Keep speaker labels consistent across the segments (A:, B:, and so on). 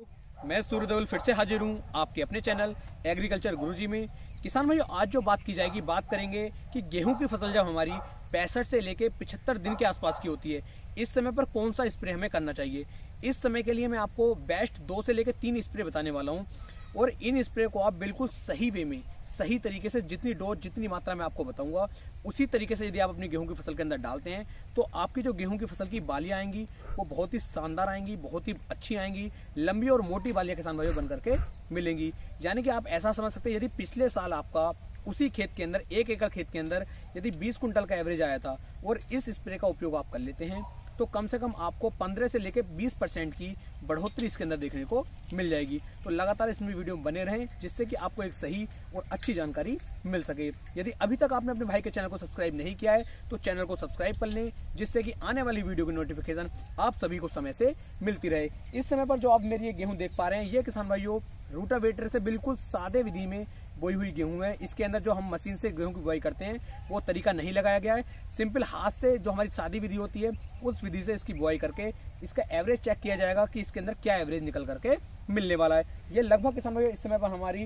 A: मैं सूर्यदेवल फिर से हाजिर हूँ आपके अपने चैनल एग्रीकल्चर गुरुजी में। किसान भाइयों, आज जो बात की जाएगी, बात करेंगे कि गेहूं की फसल जब हमारी 65 से लेके 75 दिन के आसपास की होती है, इस समय पर कौन सा स्प्रे हमें करना चाहिए। इस समय के लिए मैं आपको बेस्ट 2 से लेकर 3 स्प्रे बताने वाला हूँ और इन स्प्रे को आप बिल्कुल सही वे में, सही तरीके से, जितनी डोज, जितनी मात्रा में आपको बताऊंगा, उसी तरीके से यदि आप अपनी गेहूं की फसल के अंदर डालते हैं तो आपकी जो गेहूं की फसल की बालियां आएंगी वो बहुत ही शानदार आएंगी, बहुत ही अच्छी आएंगी, लंबी और मोटी बालियां किसान भाइयों बन करके मिलेंगी। यानी कि आप ऐसा समझ सकते हैं, यदि पिछले साल आपका उसी खेत के अंदर, 1 एकड़ खेत के अंदर यदि 20 कुंटल का एवरेज आया था और इस स्प्रे का उपयोग आप कर लेते हैं तो कम से कम आपको 15 से लेकर 20% की बढ़ोतरी इसके अंदर देखने को मिल जाएगी। तो लगातार इसमें वीडियो में बने रहें जिससे कि आपको एक सही और अच्छी जानकारी मिल सके। यदि अभी तक आपने अपने भाई के चैनल को सब्सक्राइब नहीं किया है तो चैनल को सब्सक्राइब कर लें, जिससे कि आने वाली वीडियो की नोटिफिकेशन आप सभी को समय से मिलती रहे। इस समय पर जो आप मेरी ये गेहूं देख पा रहे हैं, ये किसान भाइयों रूटावेटर से बिल्कुल सादे विधि में बोई हुई गेहूं है। इसके अंदर जो हम मशीन से गेहूं की बुआई करते हैं वो तरीका नहीं लगाया गया है। सिंपल हाथ से जो हमारी सादी विधि होती है उस विधि से इसकी बुआई करके इसका एवरेज चेक किया जाएगा कि इसके अंदर क्या एवरेज निकल करके मिलने वाला है। ये लगभग किसान भाइयों इस समय पर हमारी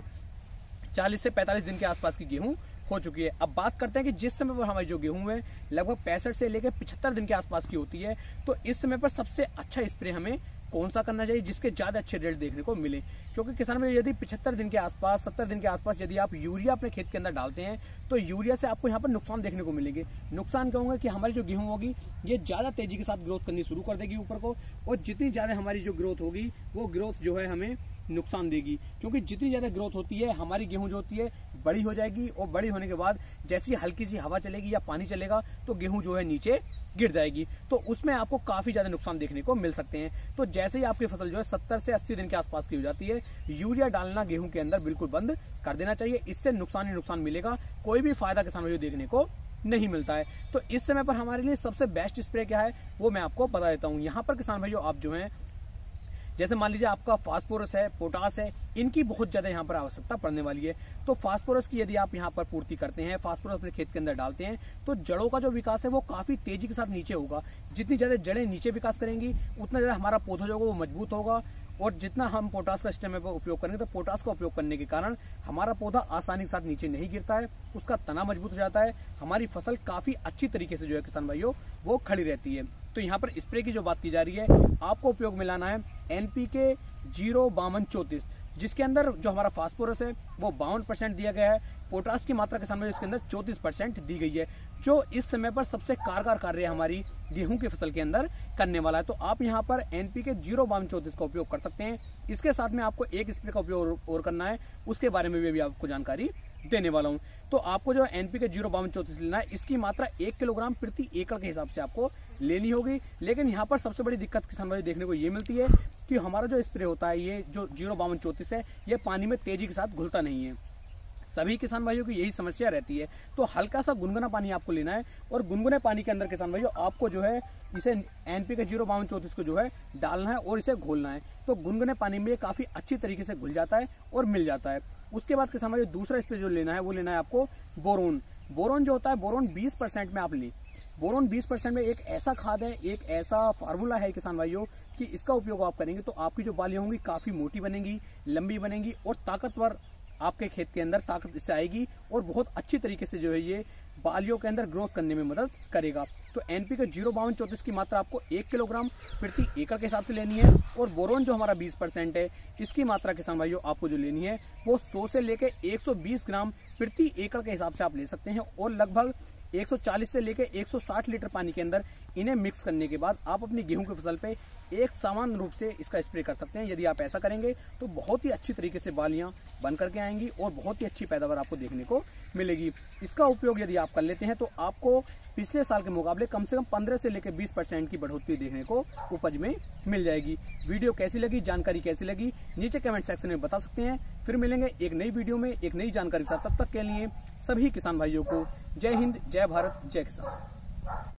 A: 40 से 45 दिन के आसपास की गेहूं हो चुकी है। अब बात करते हैं कि जिस समय पर हमारी जो गेहूं है लगभग 65 से लेकर 75 दिन के आसपास की होती है, तो इस समय पर सबसे अच्छा स्प्रे हमें कौन सा करना चाहिए जिसके ज्यादा अच्छे रिजल्ट देखने को मिले। क्योंकि किसान भाई यदि 75 दिन के आसपास, 70 दिन के आसपास यदि आप यूरिया अपने खेत के अंदर डालते हैं तो यूरिया से आपको यहाँ पर नुकसान देखने को मिलेंगे। नुकसान कहूंगा कि हमारी जो गेहूं होगी ये ज्यादा तेजी के साथ ग्रोथ करनी शुरू कर देगी ऊपर को, और जितनी ज्यादा हमारी जो ग्रोथ होगी वो ग्रोथ जो है हमें नुकसान देगी। क्योंकि जितनी ज्यादा ग्रोथ होती है हमारी गेहूं जो होती है बड़ी हो जाएगी, और बड़ी होने के बाद जैसी हल्की सी हवा चलेगी या पानी चलेगा तो गेहूं जो है नीचे गिर जाएगी, तो उसमें आपको काफी ज्यादा नुकसान देखने को मिल सकते हैं। तो जैसे ही आपकी फसल जो है 70 से 80 दिन के आसपास की हो जाती है, यूरिया डालना गेहूं के अंदर बिल्कुल बंद कर देना चाहिए। इससे नुकसान ही नुकसान मिलेगा, कोई भी फायदा किसान भाइयों देखने को नहीं मिलता है। तो इस समय पर हमारे लिए सबसे बेस्ट स्प्रे क्या है वो मैं आपको बता देता हूँ। यहाँ पर किसान भाइयों आप जो है, जैसे मान लीजिए आपका फास्फोरस है, पोटास है, इनकी बहुत ज्यादा यहाँ पर आवश्यकता पड़ने वाली है। तो फास्फोरस की यदि आप यहाँ पर पूर्ति करते हैं, फास्फोरस अपने खेत के अंदर डालते हैं, तो जड़ों का जो विकास है वो काफी तेजी के साथ नीचे होगा। जितनी ज्यादा जड़ें नीचे विकास करेंगी उतना ज्यादा हमारा पौधा जो होगा वो मजबूत होगा, और जितना हम पोटास का सिस्टम में उपयोग करेंगे तो पोटास का उपयोग करने के कारण हमारा पौधा आसानी के साथ नीचे नहीं गिरता है, उसका तना मजबूत हो जाता है, हमारी फसल काफी अच्छी तरीके से जो है किसान भाइयों वो खड़ी रहती है। तो यहाँ पर स्प्रे की जो बात की जा रही है, आपको उपयोग में लाना है NPK 05234, जिसके अंदर जो हमारा फास्फोरस है वो 52% दिया गया है। पोटास की मात्रा के सामने इसके अंदर 34% दी गई है, जो इस समय पर सबसे कारगर कार्य हमारी गेहूं की फसल के अंदर करने वाला है। तो आप यहाँ पर NPK 05234 का उपयोग कर सकते हैं। इसके साथ में आपको एक स्प्रे का उपयोग और करना है, उसके बारे में भी आपको जानकारी देने वाला हूँ। तो आपको जो NPK 05234 लेना है, इसकी मात्रा 1 किलोग्राम प्रति एकड़ के हिसाब से आपको लेनी होगी। लेकिन यहाँ पर सबसे बड़ी दिक्कत किसान भाई देखने को ये मिलती है कि हमारा जो स्प्रे होता है, ये जो 05234 है, ये पानी में तेजी के साथ घुलता नहीं है। सभी किसान भाइयों की यही समस्या रहती है। तो हल्का सा गुनगुना पानी आपको लेना है, और गुनगुने पानी के अंदर किसान भाइयों आपको जो है इसे NPK 05234 को जो है डालना है और इसे घोलना है। तो गुनगुने पानी में ये काफी अच्छी तरीके से घुल जाता है और मिल जाता है। उसके बाद किसान भाइयों दूसरा स्प्रे जो लेना है वो लेना है आपको बोरोन। बोरोन जो होता है, बोरोन 20% में आप लें। बोरोन 20% में एक ऐसा खाद है, एक ऐसा फार्मूला है किसान भाइयों कि इसका उपयोग आप करेंगे तो आपकी जो बालियां होंगी काफी मोटी बनेंगी, लंबी बनेंगी, और ताकतवर आपके खेत के अंदर ताकत इससे आएगी, और बहुत अच्छी तरीके से जो है ये बालियों के अंदर ग्रोथ करने में मदद करेगा। तो NPK 05234 की मात्रा आपको 1 किलोग्राम प्रति एकड़ के हिसाब से लेनी है, और बोरोन जो हमारा 20% है, इसकी मात्रा किसान भाइयों आपको जो लेनी है वो 100 से लेकर 120 ग्राम प्रति एकड़ के हिसाब से आप ले सकते हैं, और लगभग 140 से लेकर 160 लीटर पानी के अंदर इन्हें मिक्स करने के बाद आप अपनी गेहूं की फसल पे एक समान रूप से इसका स्प्रे कर सकते हैं। यदि आप ऐसा करेंगे तो बहुत ही अच्छी तरीके से बालियां बन करके आएंगी और बहुत ही अच्छी पैदावार आपको देखने को मिलेगी। इसका उपयोग यदि आप कर लेते हैं तो आपको पिछले साल के मुकाबले कम से कम 15 से लेकर 20% की बढ़ोतरी देखने को उपज में मिल जाएगी। वीडियो कैसी लगी, जानकारी कैसी लगी, नीचे कमेंट सेक्शन में बता सकते हैं। फिर मिलेंगे एक नई वीडियो में एक नई जानकारी के साथ। तब तक के लिए सभी किसान भाइयों को जय हिंद, जय भारत, जय किसान।